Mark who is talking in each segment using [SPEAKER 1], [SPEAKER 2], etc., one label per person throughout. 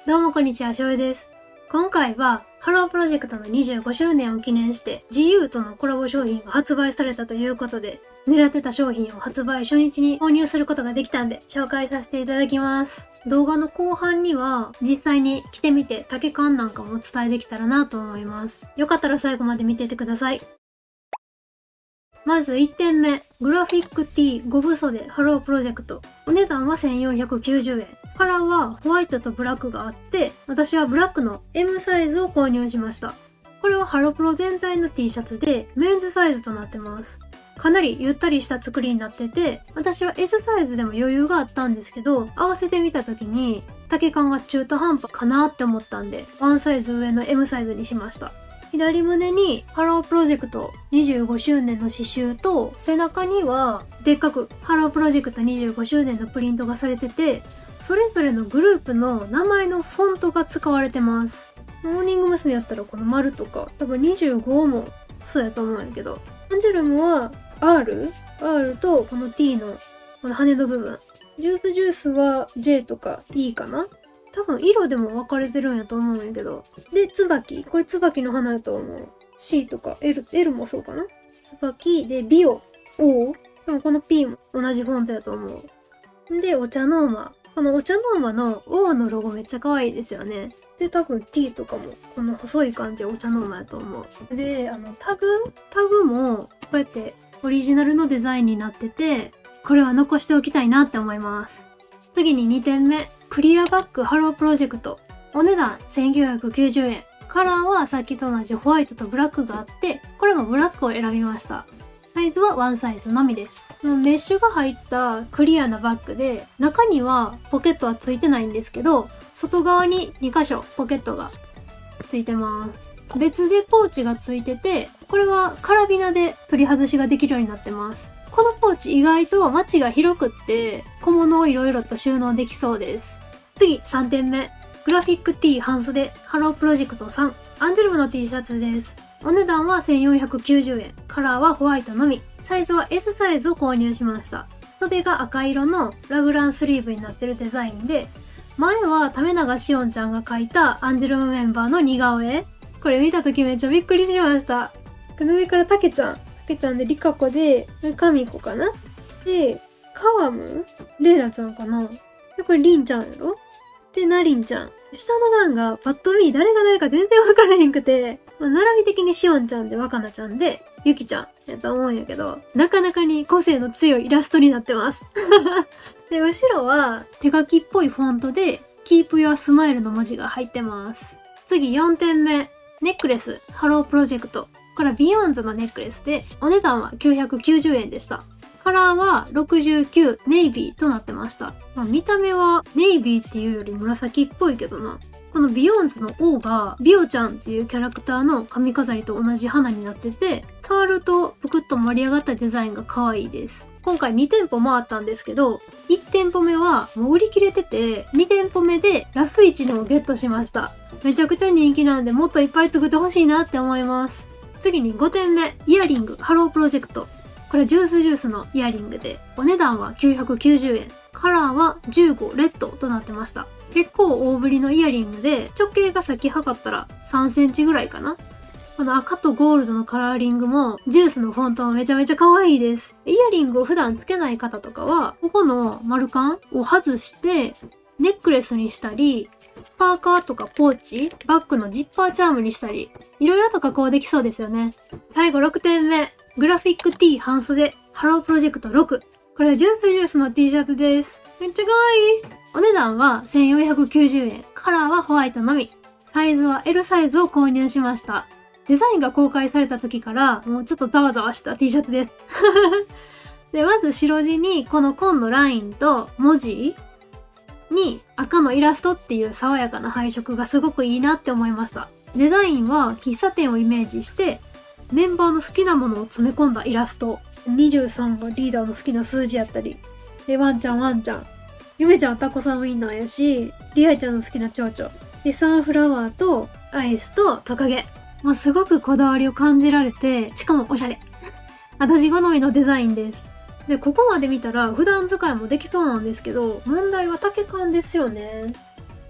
[SPEAKER 1] どうもこんにちは、しょうです。今回は、ハロープロジェクトの25周年を記念して、GU とのコラボ商品が発売されたということで、狙ってた商品を発売初日に購入することができたんで、紹介させていただきます。動画の後半には、実際に着てみて丈感なんかもお伝えできたらなと思います。よかったら最後まで見ててください。まず1点目、グラフィック T5 部袖ハロープロジェクト。お値段は1490円。カラーはホワイトとブラックがあって、私はブラックの M サイズを購入しました。これはハロプロ全体の T シャツでメンズサイズとなってます。かなりゆったりした作りになってて、私は S サイズでも余裕があったんですけど、合わせてみた時に丈感が中途半端かなって思ったんで、ワンサイズ上の M サイズにしました。左胸にハロープロジェクト25周年の刺繍と、背中にはでっかくハロープロジェクト25周年のプリントがされてて、それぞれのグループの名前のフォントが使われてます。モーニング娘。やったらこの丸とか、多分25もそうやと思うんやけど、アンジュルムは R とこの T のこの羽の部分。ジュースは J とか E かな。多分色でも分かれてるんやと思うんやけど。で、椿。これ椿の花やと思う。C とか L もそうかな。椿で、ビオ、O。でもこの P も同じフォントやと思う。で、お茶ノーマ。このお茶ノーマの O のロゴめっちゃ可愛いですよね。で、多分 T とかもこの細い感じお茶ノーマやと思う。で、タグもこうやってオリジナルのデザインになってて、これは残しておきたいなって思います。次に2点目。クリアバックハロープロジェクト。お値段1990円。カラーはさっきと同じホワイトとブラックがあって、これもブラックを選びました。サイズはワンサイズのみです。メッシュが入ったクリアなバッグで、中にはポケットはついてないんですけど、外側に2箇所ポケットがついてます。別でポーチがついてて、これはカラビナで取り外しができるようになってます。このポーチ意外とマチが広くって小物をいろいろと収納できそうです。次3点目。グラフィック T 半袖ハロープロジェクト3。アンジュルムの T シャツです。お値段は1490円。カラーはホワイトのみ。サイズは S サイズを購入しました。袖が赤色のラグランスリーブになってるデザインで、前は為永しおんちゃんが描いたアンジュルムメンバーの似顔絵。これ見た時めっちゃびっくりしました。この上からたけちゃんでリカコで、カミコかなで、カワムレイラちゃんかなで、これリンちゃんやろで、ナリンちゃん。下の段がパッと見誰が誰か全然わからへんくて、並び的にしおんちゃんで若菜ちゃんで、ゆきちゃんやと思うんやけど、なかなかに個性の強いイラストになってます。で、後ろは手書きっぽいフォントで、Keep Your Smile の文字が入ってます。次4点目。ネックレス、ハロープロジェクト。これはビヨンズのネックレスで、お値段は990円でした。カラーは69ネイビーとなってました。見た目はネイビーっていうより紫っぽいけどな。このビヨンズの O がビオちゃんっていうキャラクターの髪飾りと同じ花になってて、触るとぷくっと盛り上がったデザインが可愛いです。今回2店舗回ったんですけど、1店舗目はもう売り切れてて、2店舗目でラス1のをゲットしました。めちゃくちゃ人気なんでもっといっぱい作ってほしいなって思います。次に5点目、イヤリングハロープロジェクト。これジュースのイヤリングで、お値段は990円。カラーは15レッドとなってました。結構大ぶりのイヤリングで、直径がさっき測ったら3センチぐらいかな。この赤とゴールドのカラーリングも、ジュースのフォントもめちゃめちゃ可愛いです。イヤリングを普段つけない方とかは、ここの丸カンを外して、ネックレスにしたり、パーカーとかポーチ、バッグのジッパーチャームにしたり、いろいろと加工できそうですよね。最後6点目。グラフィック T 半袖ハロープロジェクト6。これはジュースの T シャツです。めっちゃ可愛い。お値段は1490円。カラーはホワイトのみ。サイズは L サイズを購入しました。デザインが公開された時からもうちょっとざわざわした T シャツです。で、まず白地にこの紺のラインと文字に赤のイラストっていう爽やかな配色がすごくいいなって思いました。デザインは喫茶店をイメージして、メンバーの好きなものを詰め込んだイラスト。23がリーダーの好きな数字やったり。で、ワンちゃん。ゆめちゃんはタコさんウインナーやし、リアイちゃんの好きな蝶々。で、サンフラワーとアイスとトカゲ。もうすごくこだわりを感じられて、しかもおしゃれ。私好みのデザインです。で、ここまで見たら普段使いもできそうなんですけど、問題は丈感ですよね。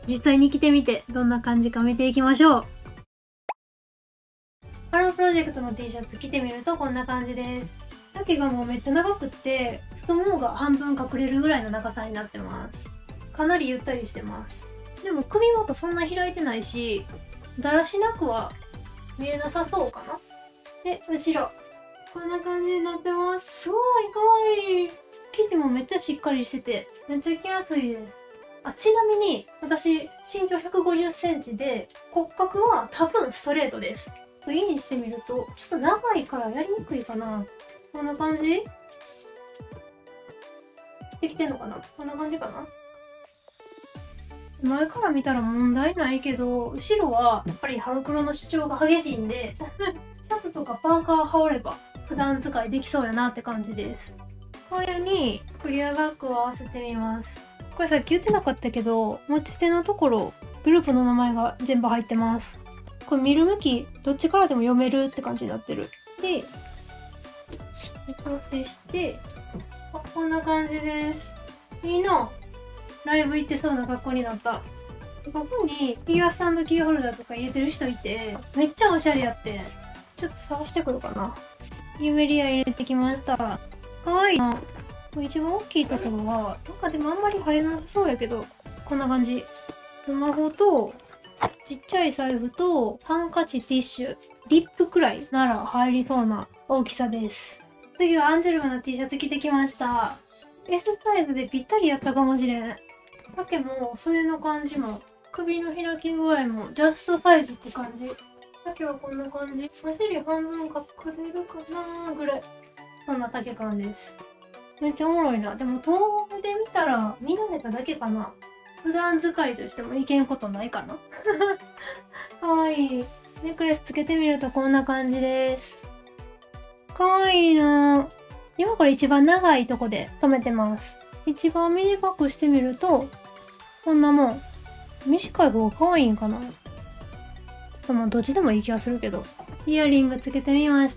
[SPEAKER 1] 実際に着てみてどんな感じか見ていきましょう。ハロープロジェクトの T シャツ着てみるとこんな感じです。丈がもうめっちゃ長くって、太ももが半分隠れるぐらいの長さになってます。かなりゆったりしてます。でも首元そんな開いてないし、だらしなくは見えなさそうかな。で、後ろ。こんな感じになってます。すごいかわいい。生地もめっちゃしっかりしてて、めっちゃ着やすいです。あ、ちなみに、私、身長150センチで、骨格は多分ストレートです。次にしてみると、ちょっと長いからやりにくいかな。こんな感じできてんのかな。こんな感じかな。前から見たら問題ないけど、後ろはやっぱりハロプロの主張が激しいんで、シャツとかパーカー羽織れば普段使いできそうやなって感じです。これにクリアバッグを合わせてみます。これさっき言ってなかったけど、持ち手のところ、グループの名前が全部入ってます。これ見る向き、どっちからでも読めるって感じになってる。で、調整して、こんな感じです。いいな。ライブ行ってそうな格好になった。ここにフィギュアスタンドキーホルダーとか入れてる人いて、めっちゃおしゃれやって。ちょっと探してくるかな。ユメリア入れてきました。かわいいな。一番大きいところは、なんかでもあんまり入らなさそうやけど、こんな感じ。スマホと、ちっちゃい財布と、ハンカチ、ティッシュ、リップくらいなら入りそうな大きさです。次はアンジュルムの T シャツ着てきました。S サイズでぴったりやったかもしれん。丈も袖の感じも首の開き具合もジャストサイズって感じ。丈はこんな感じ。お尻半分隠れるかなーぐらい。そんな丈感です。めっちゃおもろいな。でも遠目で見たら見慣れただけかな。普段使いとしてもいけんことないかな。かわいい。ネックレスつけてみるとこんな感じです。かわいいなぁ。今これ一番長いとこで留めてます。一番短くしてみると、こんなもん。短い方が可愛いんかな。ちょっとまあどっちでもいい気がするけど。イヤリングつけてみました。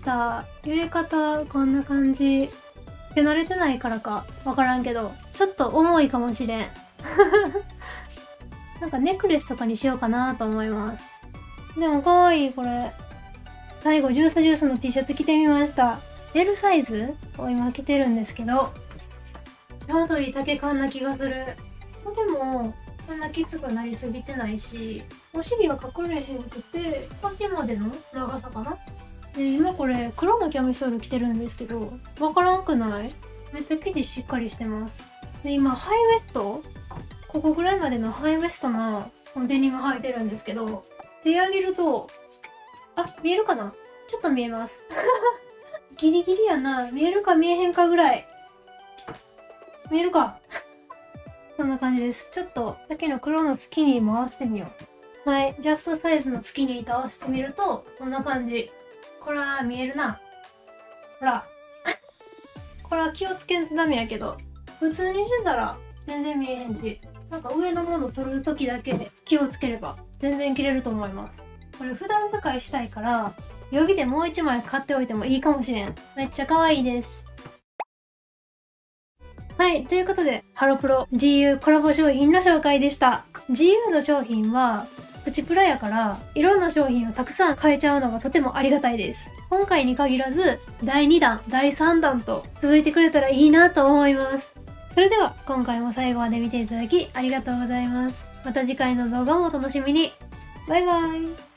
[SPEAKER 1] 揺れ方こんな感じ。手慣れてないからかわからんけど、ちょっと重いかもしれん。なんかネックレスとかにしようかなと思います。でも可愛いこれ。最後ジュースの T シャツ着てみました。L サイズを今着てるんですけど、ちょうどいい丈感な気がする。でも、そんなきつくなりすぎてないし、お尻が隠れへんくて、腰までの長さかな。で、今これ黒のキャミソール着てるんですけど、わからんくない？めっちゃ生地しっかりしてます。で、今ハイウエストここぐらいまでのハイウエストのデニム履いてるんですけど、手上げると、あ、見えるかな？ちょっと見えます。ギリギリやな。見えるか見えへんかぐらい。見えるか。そんな感じです。ちょっと、さっきの黒のスキニーも合わせてみよう。はい。ジャストサイズのスキニーと合わせてみると、こんな感じ。これは見えるな。ほら。これは気をつけんとダメやけど、普通にしてたら全然見えへんし、なんか上のもの取るときだけ気をつければ全然着れると思います。これ普段使いしたいから、予備でもう一枚買っておいてもいいかもしれん。めっちゃ可愛いです。はい。ということで、ハロプロ GU コラボ商品の紹介でした。GU の商品は、プチプラやから、いろんな商品をたくさん買えちゃうのがとてもありがたいです。今回に限らず、第2弾、第3弾と続いてくれたらいいなと思います。それでは、今回も最後まで見ていただきありがとうございます。また次回の動画もお楽しみに。バイバイ。